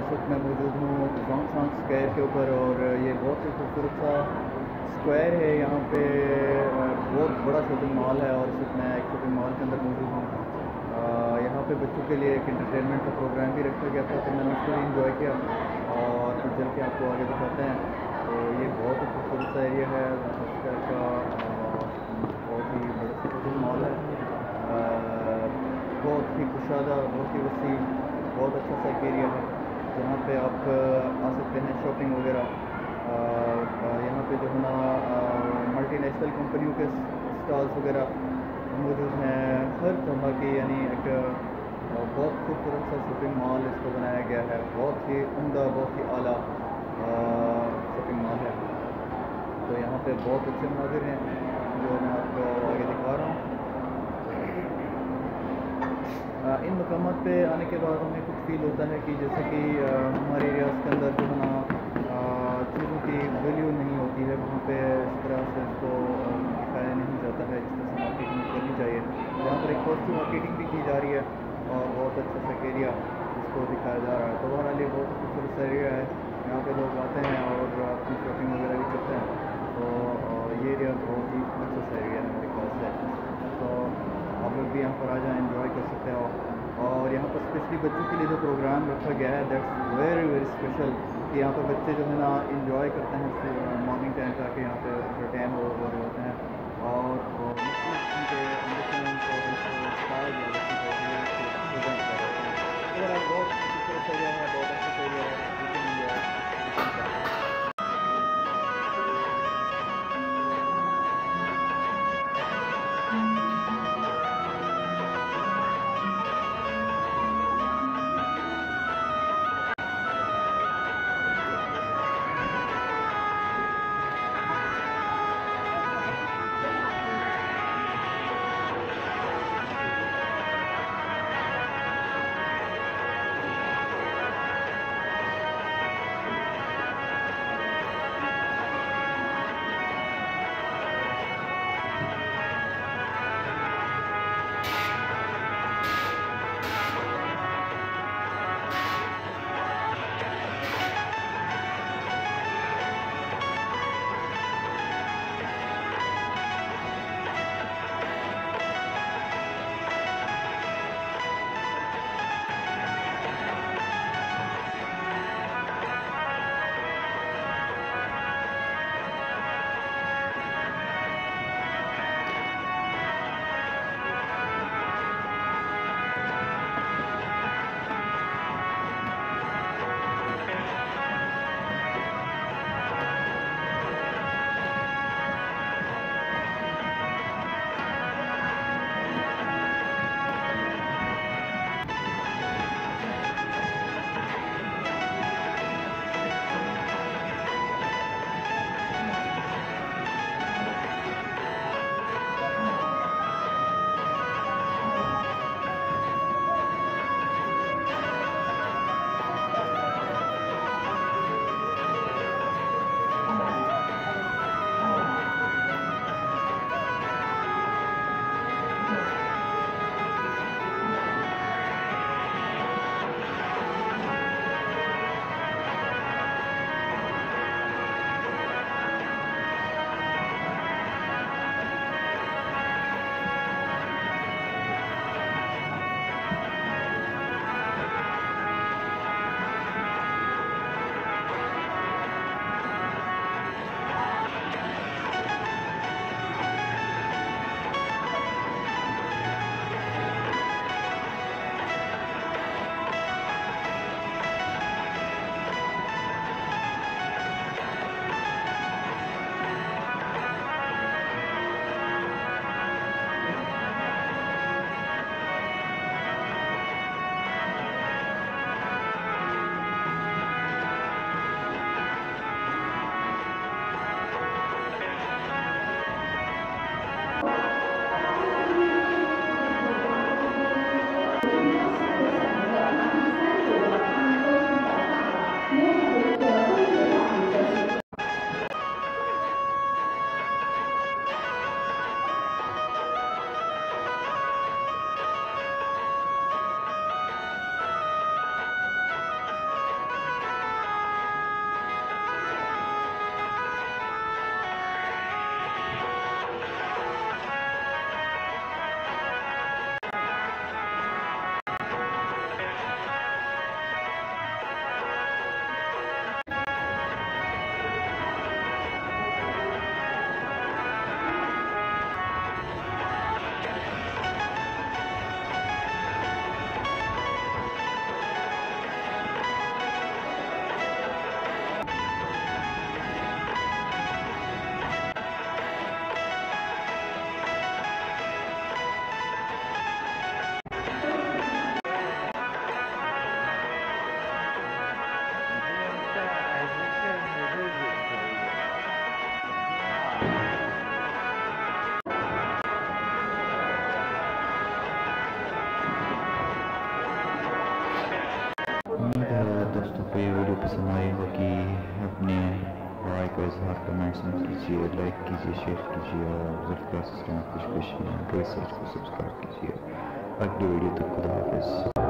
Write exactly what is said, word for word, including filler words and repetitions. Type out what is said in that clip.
इस वक्त मैं मौजूद हूँ जॉनसन स्क्वायर के ऊपर और ये बहुत ही खूबसूरत सा स्क्वायर है। यहाँ पे बहुत बड़ा शॉपिंग मॉल है और इस वक्त मैं एक शॉपिंग मॉल के अंदर मौजूद हूँ। यहाँ पे बच्चों के लिए एक इंटरटेनमेंट का प्रोग्राम भी रखा गया था, तो मैंने उसको भी इंजॉय किया और फिर चल के आपको आगे दिखाते हैं। तो ये बहुत ही खूबसूरत सा एरिया है जॉनसन स्क्वायर का, बहुत ही बड़ा शॉपिंग मॉल है, बहुत ही कुशादा, बहुत ही वसी, बहुत अच्छा सा एक एरिया है जहाँ पे आप आ सकते हैं शॉपिंग वगैरह। यहाँ पे जो है ना मल्टीनेशनल कंपनियों के स्टॉल्स वगैरह मौजूद हैं हर तरह की, यानी एक बहुत खूबसूरत सा शॉपिंग मॉल इसको बनाया गया है, बहुत ही उम्दा, बहुत ही आला शॉपिंग मॉल है। तो यहाँ पे बहुत अच्छे मनाजिर हैं जो मैं आपको आगे दिखा रहा हूँ। इन मकामात पे आने के बाद हमें कुछ फील होता है कि जैसे कि हमारे एरियाज़ के अंदर जो है ना चीज़ों की वैल्यू नहीं होती है, वहाँ पे इस तरह से इसको दिखाया नहीं जाता है जिस तरह से मार्केटिंग करनी चाहिए। यहाँ पर एक पॉजिटिव मार्केटिंग भी की जा रही है और बहुत अच्छा सा एरिया इसको दिखाया जा रहा है। तो बहरहाल ये बहुत खूबसूरत सा एरिया है, यहाँ पे लोग आते हैं और अपनी शॉपिंग वगैरह भी करते हैं। तो ये एरिया बहुत ही अच्छा सा एरिया है मेरे ख्याल से, तो आप लोग भी यहाँ पर आ जाएँ, एंजॉय कर सकते हो। और यहाँ पर स्पेशली बच्चों के लिए जो प्रोग्राम रखा गया है दैट्स वेरी वेरी स्पेशल, कि यहाँ पर बच्चे जो है ना इंजॉय करते हैं मॉर्निंग टाइम पे आके यहाँ पे एंटरटेन हो रहे होते हैं और मुख्तलिफ किस्म के एम्बिशंस और इंस्पायर जो बच्चों को प्रेजेंट कर रहे हैं। तो बहुत खूबसूरत एरिया है, बहुत अच्छा एरिया है, पसंद आई होगी अपने राय का इजहार कमेंट्स में कीजिए, लाइक कीजिए, शेयर कीजिए और ज़रूर कुछ कुछ रिसर्च को सब्सक्राइब कीजिए। अगली वीडियो तक खुदा हाफिज़।